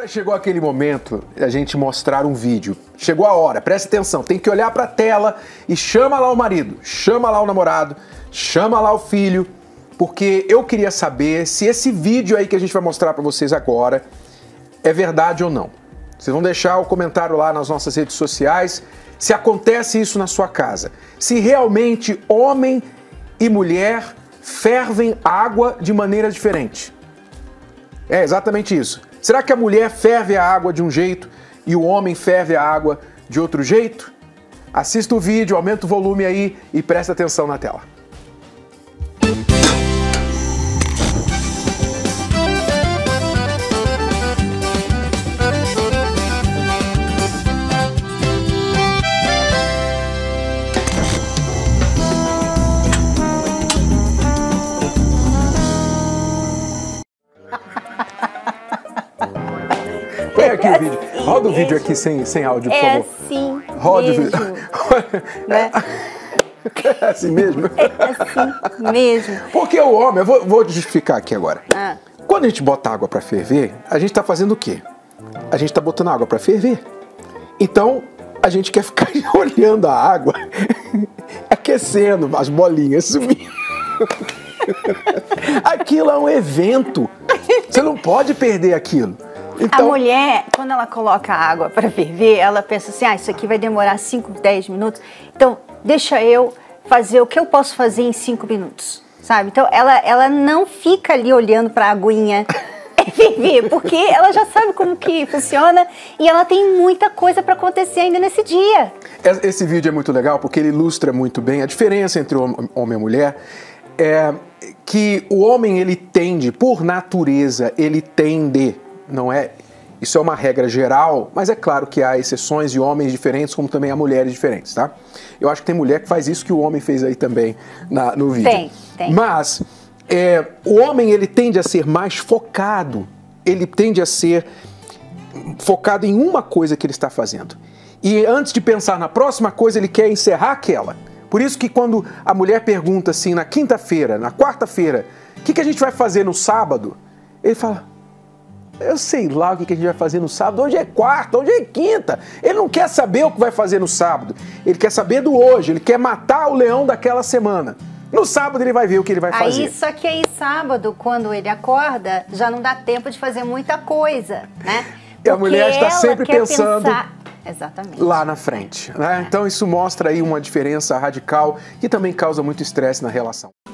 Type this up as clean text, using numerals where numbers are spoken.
Chegou aquele momento da gente mostrar um vídeo. Chegou a hora, presta atenção, tem que olhar pra tela e chama lá o marido, chama lá o namorado, chama lá o filho, porque eu queria saber se esse vídeo aí que a gente vai mostrar pra vocês agora é verdade ou não. Vocês vão deixar o comentário lá nas nossas redes sociais se acontece isso na sua casa. Se realmente homem e mulher fervem água de maneira diferente. É exatamente isso. Será que a mulher ferve a água de um jeito e o homem ferve a água de outro jeito? Assista o vídeo, aumenta o volume aí e presta atenção na tela. Põe aqui o vídeo. Roda o vídeo aqui sem áudio, por favor. É assim Roda mesmo. o vídeo. Né? É assim mesmo? É assim mesmo. Porque o homem, eu vou justificar aqui agora. Ah. Quando a gente bota água pra ferver, a gente tá fazendo o quê? A gente tá botando água pra ferver. Então, a gente quer ficar olhando a água, aquecendo as bolinhas subindo. Aquilo é um evento. Você não pode perder aquilo. Então, A mulher, quando ela coloca a água para ferver, ela pensa assim, isso aqui vai demorar 5, 10 minutos, então deixa eu fazer o que eu posso fazer em 5 minutos, sabe? Então ela não fica ali olhando para a aguinha ferver, porque ela já sabe como que funciona e ela tem muita coisa para acontecer ainda nesse dia. esse vídeo é muito legal porque ele ilustra muito bem a diferença entre o homem e a mulher. É que o homem, ele tende, por natureza, ele tende, não é? Isso é uma regra geral, mas é claro que há exceções de homens diferentes, como também há mulheres diferentes, tá? Eu acho que tem mulher que faz isso que o homem fez aí também no vídeo. Tem. Mas o homem, ele tende a ser mais focado, ele tende a ser focado em uma coisa que ele está fazendo. E antes de pensar na próxima coisa, ele quer encerrar aquela. Por isso que quando a mulher pergunta assim, na quinta-feira, na quarta-feira, o que a gente vai fazer no sábado? Ele fala, eu sei lá o que a gente vai fazer no sábado, hoje é quarta, hoje é quinta. Ele não quer saber o que vai fazer no sábado, ele quer saber do hoje, ele quer matar o leão daquela semana. No sábado ele vai ver o que ele vai fazer. Só que aí sábado, quando ele acorda, já não dá tempo de fazer muita coisa, né? E a mulher está sempre pensando exatamente lá na frente, né? Então isso mostra aí uma diferença radical que também causa muito estresse na relação.